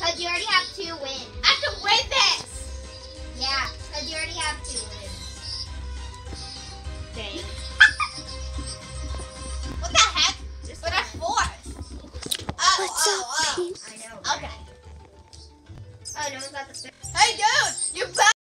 Because you already have 2 wins. I can win this! Yeah, because you already have 2 wins. Dang. What the heck? But that's 4. What's up, I know. Okay. Oh, no one's at the Hey, dude! You're back!